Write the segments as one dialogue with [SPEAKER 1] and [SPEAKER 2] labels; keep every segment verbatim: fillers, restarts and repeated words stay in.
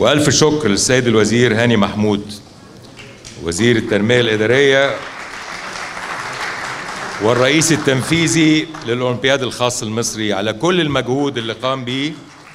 [SPEAKER 1] وألف شكر للسيد الوزير هاني محمود وزير التنمية الإدارية والرئيس التنفيذي للأولمبياد الخاص المصري على كل المجهود اللي قام به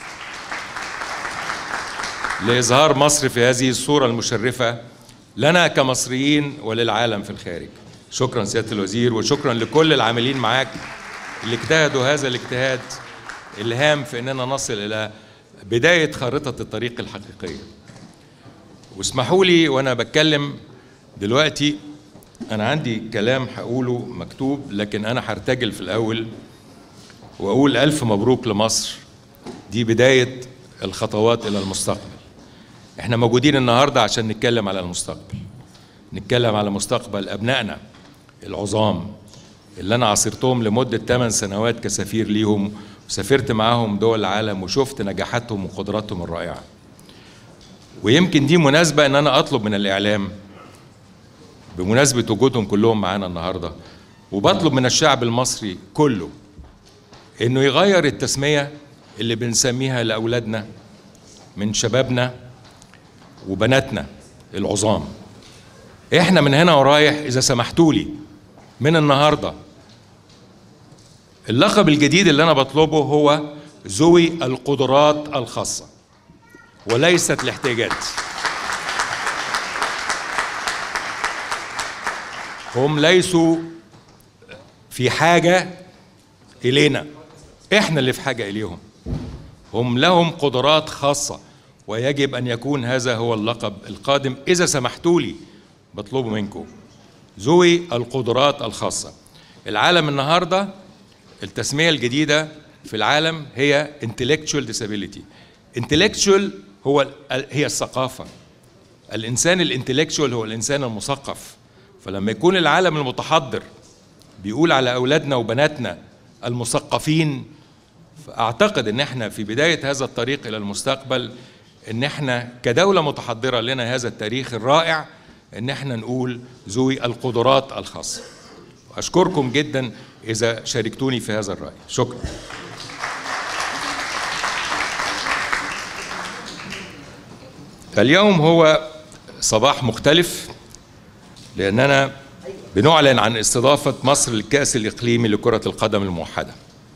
[SPEAKER 1] لإظهار مصر في هذه الصورة المشرفة لنا كمصريين وللعالم في الخارج. شكرا سيادة الوزير، وشكرا لكل العاملين معاك اللي اجتهدوا هذا الاجتهاد الهام في أننا نصل إلى بداية خارطة الطريق الحقيقية. واسمحوا لي وأنا بتكلم دلوقتي، أنا عندي كلام هقوله مكتوب، لكن أنا هرتجل في الأول وأقول ألف مبروك لمصر. دي بداية الخطوات إلى المستقبل. إحنا موجودين النهاردة عشان نتكلم على المستقبل، نتكلم على مستقبل أبنائنا العظام اللي أنا عاصرتهم لمدة ثمان سنوات كسفير ليهم، وسافرت معاهم دول العالم وشفت نجاحاتهم وقدراتهم الرائعة. ويمكن دي مناسبة إن أنا أطلب من الإعلام بمناسبة وجودهم كلهم معانا النهاردة، وبطلب من الشعب المصري كله إنه يغير التسمية اللي بنسميها لأولادنا من شبابنا وبناتنا العظام. إحنا من هنا ورايح إذا سمحتوا لي من النهاردة اللقب الجديد اللي أنا بطلبه هو ذوي القدرات الخاصة وليست الاحتياجات. هم ليسوا في حاجة إلينا، إحنا اللي في حاجة إليهم. هم لهم قدرات خاصة ويجب أن يكون هذا هو اللقب القادم إذا سمحتوا لي بطلبه منكم، ذوي القدرات الخاصة. العالم النهاردة التسمية الجديدة في العالم هي intellectual disability. intellectual هو هي الثقافة. الإنسان الانتلكشوال هو الإنسان المثقف. فلما يكون العالم المتحضر بيقول على أولادنا وبناتنا المثقفين، فأعتقد إن احنا في بداية هذا الطريق إلى المستقبل، إن احنا كدولة متحضرة لنا هذا التاريخ الرائع، إن احنا نقول ذوي القدرات الخاصة. أشكركم جدا إذا شاركتوني في هذا الرأي. شكرا. اليوم هو صباح مختلف لأننا بنعلن عن استضافة مصر للكأس الإقليمي لكرة القدم الموحدة.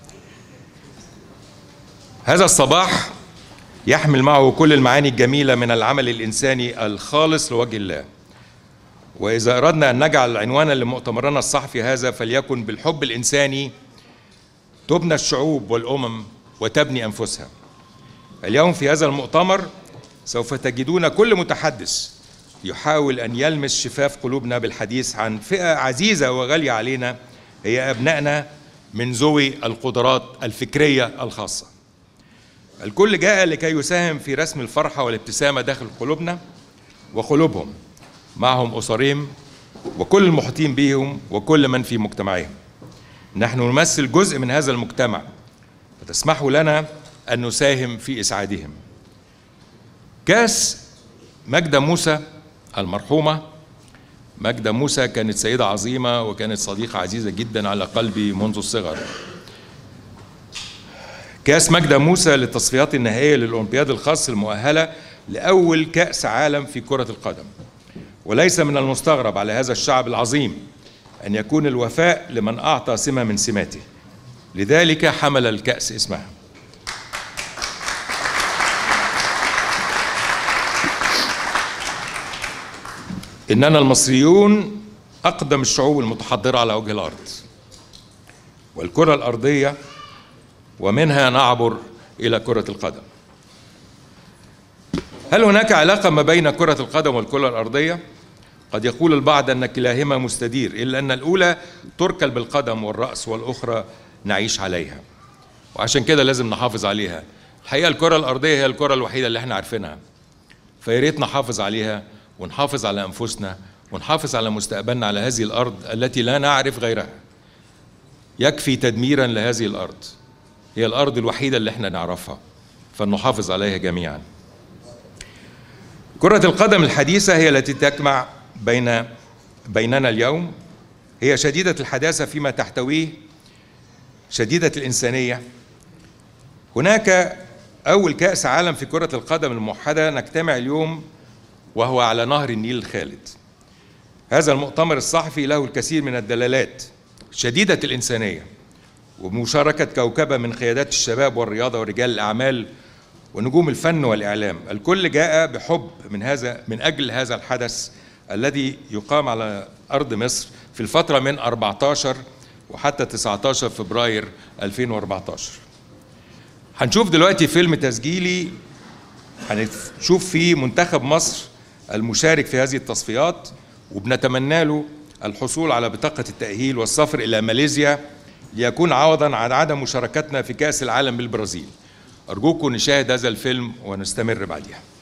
[SPEAKER 1] هذا الصباح يحمل معه كل المعاني الجميلة من العمل الإنساني الخالص لوجه الله. وإذا أردنا أن نجعل عنوانا لمؤتمرنا الصحفي هذا فليكن بالحب الإنساني تبنى الشعوب والأمم وتبني أنفسها. اليوم في هذا المؤتمر سوف تجدون كل متحدث يحاول أن يلمس شفاف قلوبنا بالحديث عن فئة عزيزة وغالية علينا، هي أبنائنا من ذوي القدرات الفكرية الخاصة. الكل جاء لكي يساهم في رسم الفرحة والابتسامة داخل قلوبنا وقلوبهم، معهم أسرهم وكل المحيطين بهم وكل من في مجتمعهم. نحن نمثل جزء من هذا المجتمع، فتسمحوا لنا أن نساهم في إسعادهم. كاس ماجدة موسى المرحومة، ماجدة موسى كانت سيدة عظيمة وكانت صديقة عزيزة جدا على قلبي منذ الصغر. كاس ماجدة موسى للتصفيات النهائية للأولمبياد الخاص المؤهلة لأول كأس عالم في كرة القدم. وليس من المستغرب على هذا الشعب العظيم أن يكون الوفاء لمن أعطى سمة من سماته، لذلك حمل الكأس اسمها. إننا المصريون أقدم الشعوب المتحضرة على وجه الأرض والكرة الأرضية، ومنها نعبر إلى كرة القدم. هل هناك علاقة ما بين كرة القدم والكرة الأرضية؟ قد يقول البعض أن كلاهما مستدير، إلا أن الأولى تركل بالقدم والرأس والأخرى نعيش عليها، وعشان كده لازم نحافظ عليها. الحقيقة الكرة الأرضية هي الكرة الوحيدة اللي احنا عارفينها، فياريت نحافظ عليها ونحافظ على أنفسنا ونحافظ على مستقبلنا على هذه الأرض التي لا نعرف غيرها. يكفي تدميرا لهذه الأرض، هي الأرض الوحيدة اللي احنا نعرفها، فلنحافظ عليها جميعا. كرة القدم الحديثة هي التي تجمع بين بيننا اليوم، هي شديدة الحداثة فيما تحتويه شديدة الإنسانية. هناك أول كأس عالم في كرة القدم الموحدة نجتمع اليوم وهو على نهر النيل الخالد. هذا المؤتمر الصحفي له الكثير من الدلالات شديدة الإنسانية، وبمشاركة كوكبة من قيادات الشباب والرياضة ورجال الأعمال ونجوم الفن والإعلام. الكل جاء بحب من هذا من أجل هذا الحدث الذي يقام على أرض مصر في الفترة من أربعة عشر وحتى تسعة عشر فبراير ألفين وأربعة عشر. هنشوف دلوقتي فيلم تسجيلي هنشوف فيه منتخب مصر المشارك في هذه التصفيات، وبنتمنى له الحصول على بطاقة التأهيل والسفر إلى ماليزيا ليكون عوضا عن عدم مشاركتنا في كأس العالم بالبرازيل. أرجوكم نشاهد هذا الفيلم ونستمر بعدها.